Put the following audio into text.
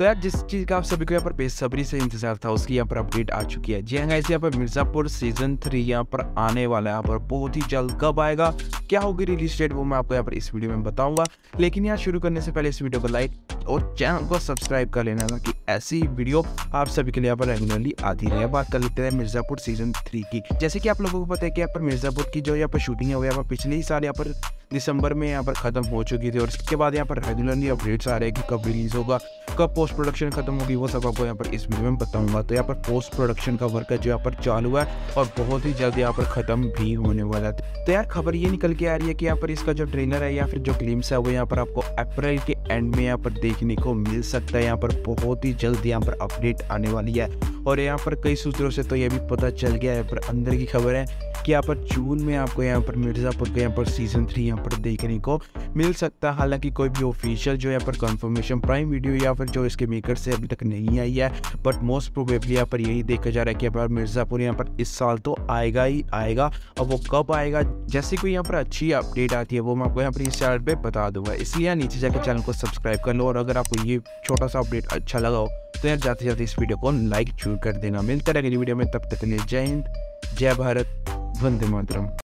तो यार जिस चीज़ का आप सभी को यहाँ पर बेसब्री से इंतजार था उसकी यहाँ पर अपडेट आ चुकी है। जी हाँ गाइस, यहाँ पर मिर्ज़ापुर सीजन 3 यहाँ पर आने वाला है, यहाँ पर बहुत ही जल्द। कब आएगा, क्या होगी रिलीज डेट, वो मैं आपको यहाँ पर इस वीडियो में बताऊंगा। लेकिन यहाँ शुरू करने से पहले इस वीडियो को लाइक और चैनल को सब्सक्राइब कर लेना ताकि ऐसी वीडियो आप सभी के लिए यहाँ पर रेगुलरली आती रहे। बात कर लेते हैं मिर्ज़ापुर सीजन 3 की। जैसे कि आप लोगों को पता है कि यहाँ पर मिर्ज़ापुर की जो यहाँ पर शूटिंग है वो यहाँ पर पिछले ही साल यहाँ पर दिसंबर में यहाँ पर खत्म हो चुकी थी और इसके बाद यहाँ पर रेगुलरली अपडेट्स आ रहे हैं कि कब रिलीज होगा, कब पोस्ट प्रोडक्शन खत्म होगी, वो सब आपको यहाँ पर इस वीडियो में बताऊंगा। तो यहाँ पर पोस्ट प्रोडक्शन का वर्क है जो यहाँ पर चालू है और बहुत ही जल्द यहाँ पर खत्म भी होने वाला है। तो यार खबर ये निकल के आ रही है कि यहाँ पर इसका जो ट्रेलर है या फिर जो ग्लिम्स है वो यहाँ पर आपको अप्रैल के एंड में यहाँ पर देखने को मिल सकता है। यहाँ पर बहुत ही जल्द यहाँ पर अपडेट आने वाली है और यहाँ पर कई सूत्रों से तो ये भी पता चल गया है, पर अंदर की खबर है कि यहाँ पर जून में आपको यहाँ पर मिर्ज़ापुर के यहाँ पर सीजन 3 यहाँ पर देखने को मिल सकता है। हालांकि कोई भी ऑफिशियल जो यहाँ पर कंफर्मेशन प्राइम वीडियो या फिर जो इसके मेकर से अभी तक नहीं आई है, बट मोस्ट प्रोबेबली यहाँ पर यही देखा जा रहा है कि यहाँ पर मिर्ज़ापुर यहाँ पर इस साल तो आएगा ही आएगा। अब वो कब आएगा, जैसे कोई यहाँ पर अच्छी अपडेट आती है वो मैं आपको यहाँ पर इस चैनल पर बता दूंगा। इसलिए नीचे जाकर चैनल को सब्सक्राइब कर लो और अगर आपको ये छोटा सा अपडेट अच्छा लगा हो तो यार जाते जाते इस वीडियो को लाइक जरूर कर देना। मिलते रहेंगे वीडियो में, तब तक के लिए जय हिंद, जय भारत, वंदे मातरम।